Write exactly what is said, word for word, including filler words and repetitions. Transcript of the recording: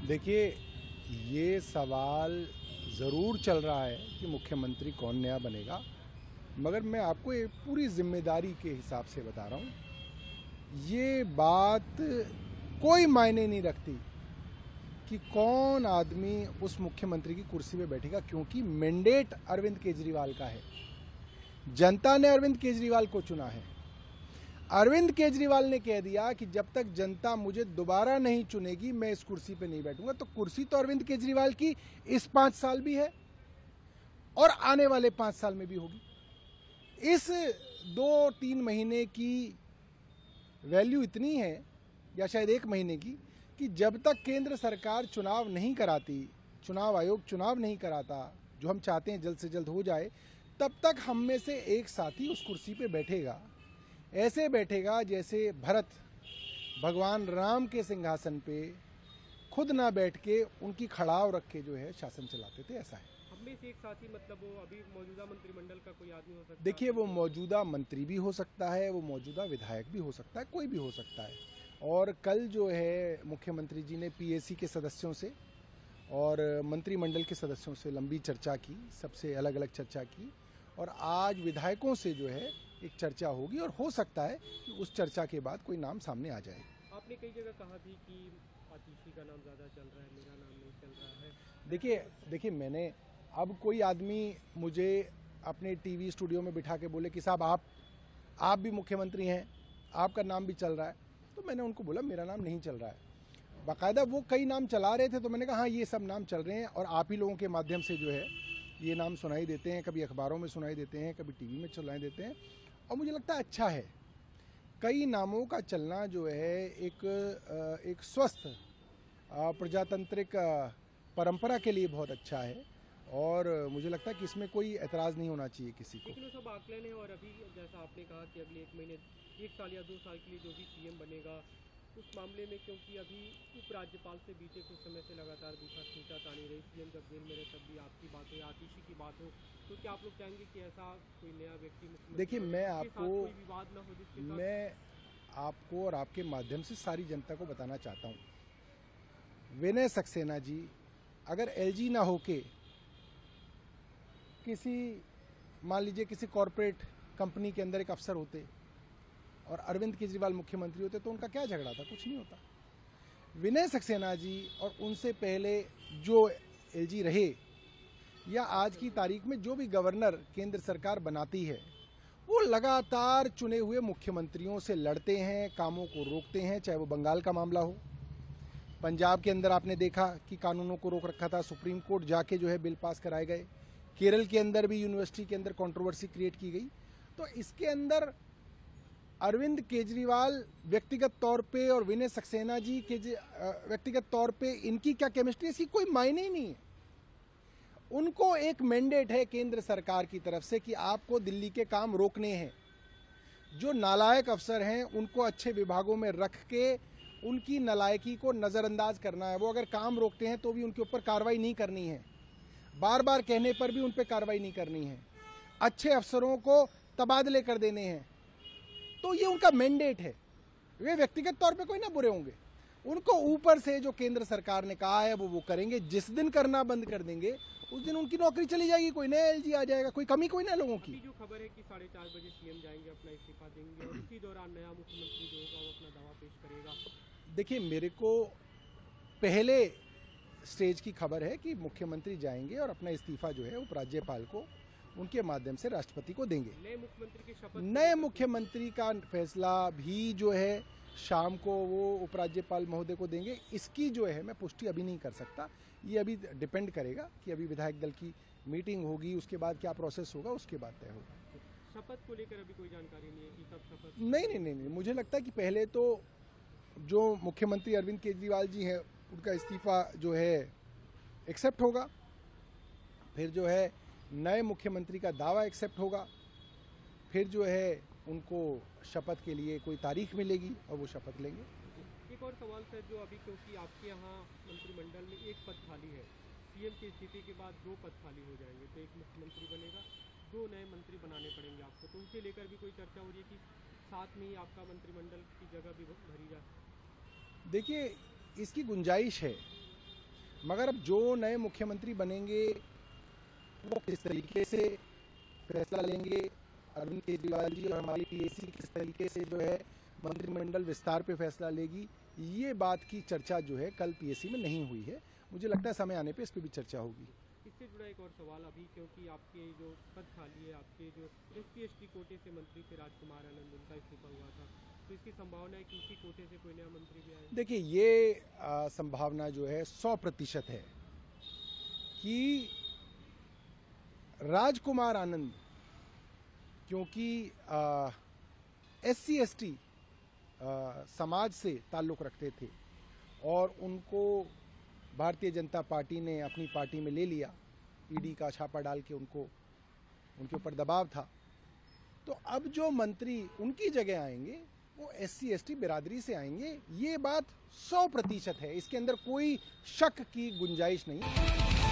देखिए, ये सवाल ज़रूर चल रहा है कि मुख्यमंत्री कौन नया बनेगा, मगर मैं आपको एक पूरी जिम्मेदारी के हिसाब से बता रहा हूँ। ये बात कोई मायने नहीं रखती कि कौन आदमी उस मुख्यमंत्री की कुर्सी पे बैठेगा, क्योंकि मैंडेट अरविंद केजरीवाल का है। जनता ने अरविंद केजरीवाल को चुना है। अरविंद केजरीवाल ने कह दिया कि जब तक जनता मुझे दोबारा नहीं चुनेगी मैं इस कुर्सी पे नहीं बैठूंगा। तो कुर्सी तो अरविंद केजरीवाल की इस पांच साल भी है और आने वाले पांच साल में भी होगी। इस दो तीन महीने की वैल्यू इतनी है, या शायद एक महीने की, कि जब तक केंद्र सरकार चुनाव नहीं कराती, चुनाव आयोग चुनाव नहीं कराता, जो हम चाहते हैं जल्द से जल्द हो जाए, तब तक हम में से एक साथी उस कुर्सी पे बैठेगा। ऐसे बैठेगा जैसे भरत भगवान राम के सिंहासन पे खुद ना बैठ के उनकी खड़ाव रख के जो है शासन चलाते थे, ऐसा है। हम में से एक साथी मतलब वो अभी मौजूदा मंत्रिमंडल का कोई आदमी हो सकता है? देखिए, वो मौजूदा मंत्री भी हो सकता है, वो मौजूदा विधायक भी हो सकता है, कोई भी हो सकता है। और कल जो है मुख्यमंत्री जी ने पीएसी के सदस्यों से और मंत्रिमंडल के सदस्यों से लंबी चर्चा की, सबसे अलग अलग चर्चा की, और आज विधायकों से जो है एक चर्चा होगी और हो सकता है कि उस चर्चा के बाद कोई नाम सामने आ जाए। आपने कई जगह कहा भी कि आतिशी का नाम ज़्यादा चल रहा है, मेरा नाम नहीं चल रहा है। देखिए देखिए मैंने अब कोई आदमी मुझे अपने टीवी स्टूडियो में बिठा के बोले कि साहब आप आप भी मुख्यमंत्री हैं, आपका नाम भी चल रहा है, तो मैंने उनको बोला मेरा नाम नहीं चल रहा है। बाकायदा वो कई नाम चला रहे थे, तो मैंने कहा हाँ ये सब नाम चल रहे हैं और आप ही लोगों के माध्यम से जो है ये नाम सुनाई देते हैं, कभी अखबारों में सुनाई देते हैं, कभी टीवी में सुनाई देते हैं, और मुझे लगता है अच्छा है। कई नामों का चलना जो है एक एक स्वस्थ प्रजातांत्रिक परंपरा के लिए बहुत अच्छा है, और मुझे लगता है कि इसमें कोई ऐतराज़ नहीं होना चाहिए किसी को। लेकिन वो सब आकलन है, और अभी जैसा आपने कहा कि अगले एक महीने एक साल या दो साल के लिए जो भी सीएम बनेगा, उस मामले में क्योंकि अभी उपराज्यपाल से बीते कुछ समय से लगातार दूसरा खींचा तानी रही, सीएम जब जेल में रहे तब भी आपकी बात हो या आतिशी की बात हो, तो क्या आप लोग चाहेंगे कि ऐसा कोई नया व्यक्ति मुख्यमंत्री देखिए, मैं आपको कोई विवाद ना हो जिसके साथ? मैं आपको और आपके माध्यम से सारी जनता को बताना चाहता हूँ, विनय सक्सेना जी अगर एलजी ना होके किसी, मान लीजिए किसी कॉरपोरेट कंपनी के अंदर एक अफसर होते और अरविंद केजरीवाल मुख्यमंत्री होते, तो उनका क्या झगड़ा था? कुछ नहीं होता। विनय सक्सेना जी और उनसे पहले जो एलजी रहे, या आज की तारीख में जो भी गवर्नर केंद्र सरकार बनाती है, वो लगातार चुने हुए मुख्यमंत्रियों से लड़ते हैं, कामों को रोकते हैं। चाहे वो बंगाल का मामला हो, पंजाब के अंदर आपने देखा कि कानूनों को रोक रखा था, सुप्रीम कोर्ट जाके जो है बिल पास कराए गए। केरल के अंदर भी यूनिवर्सिटी के अंदर कंट्रोवर्सी क्रिएट की गई। तो इसके अंदर अरविंद केजरीवाल व्यक्तिगत तौर पे और विनय सक्सेना जी के व्यक्तिगत तौर पे इनकी क्या केमिस्ट्री, इसकी कोई मायने ही नहीं है। उनको एक मैंडेट है केंद्र सरकार की तरफ से कि आपको दिल्ली के काम रोकने हैं। जो नालायक अफसर हैं उनको अच्छे विभागों में रख के उनकी नालायकी को नज़रअंदाज करना है। वो अगर काम रोकते हैं तो भी उनके ऊपर कार्रवाई नहीं करनी है, बार बार कहने पर भी उन पर कार्रवाई नहीं करनी है, अच्छे अफसरों को तबादले कर देने हैं। तो ये उनका मैंडेट है। वे व्यक्तिगत तौर पे कोई ना बुरे होंगे, उनको ऊपर से जो केंद्र सरकार ने कहा है वो वो करेंगे। जिस दिन करना बंद कर देंगे उस दिन उनकी नौकरी चली जाएगी, कोई नया एलजी आ जाएगा, कोई कमी कोई ना लोगों की। जो खबर है कि साढ़े चार बजे सीएम जाएंगे, अपना इस्तीफा देंगे और इसी दौरान नया मुख्यमंत्री जो होगा वो अपना दावा पेश करेगा। देखिए, मेरे को पहले स्टेज की खबर है कि मुख्यमंत्री जाएंगे और अपना इस्तीफा जो है उपराज्यपाल को उनके माध्यम से राष्ट्रपति को देंगे। नए मुख्यमंत्री की शपथ नए मुख्यमंत्री का फैसला भी जो है शाम को वो उपराज्यपाल महोदय को देंगे। इसकी जो है मैं पुष्टि अभी नहीं कर सकता, ये अभी डिपेंड करेगा कि अभी विधायक दल की मीटिंग होगी, उसके बाद क्या प्रोसेस होगा, उसके बाद तय होगा। शपथ को लेकर अभी कोई जानकारी नहीं है कि कब शपथ? नहीं नहीं नहीं नहीं मुझे लगता है कि पहले तो जो मुख्यमंत्री अरविंद केजरीवाल जी हैं उनका इस्तीफा जो है एक्सेप्ट होगा, फिर जो है नए मुख्यमंत्री का दावा एक्सेप्ट होगा, फिर जो है उनको शपथ के लिए कोई तारीख मिलेगी और वो शपथ लेंगे। एक और सवाल सर, जो अभी क्योंकि आपके यहाँ मंत्रिमंडल में एक पद खाली है, सीएम के इस्तीफे के बाद दो पद खाली हो जाएंगे, तो एक मुख्यमंत्री बनेगा, दो नए मंत्री बनाने पड़ेंगे आपको, तो उसे लेकर भी कोई चर्चा हो रही है कि साथ में ही आपका मंत्रिमंडल की जगह भी भरी जा? देखिए, इसकी गुंजाइश है मगर अब जो नए मुख्यमंत्री बनेंगे वो किस तरीके से फैसला लेंगे, अरविंद केजरीवाल जी और हमारी पीएसी किस तरीके से जो है मंत्रिमंडल विस्तार पे फैसला लेगी, ये बात की चर्चा जो है कल पीएसी में नहीं हुई है। मुझे लगता है समय आने पे इस पर भी चर्चा होगी। इससे जुड़ा एक और सवाल अभी, क्योंकि आपके जो पद खाली है, आपके जो एस सी एस टी कोटे से मंत्री थे राजकुमार आनंद, उनका इस्तीफा हुआ था, तो इसकी संभावना है कि उसी कोटे से कोई नया मंत्री भी आए? देखिए, ये आ, संभावना जो है सौ प्रतिशत है कि राजकुमार आनंद, क्योंकि एस सी एस टी समाज से ताल्लुक़ रखते थे और उनको भारतीय जनता पार्टी ने अपनी पार्टी में ले लिया, ईडी का छापा डाल के उनको उनके ऊपर दबाव था, तो अब जो मंत्री उनकी जगह आएंगे वो एस सी एस टी बिरादरी से आएंगे। ये बात सौ प्रतिशत है, इसके अंदर कोई शक की गुंजाइश नहीं।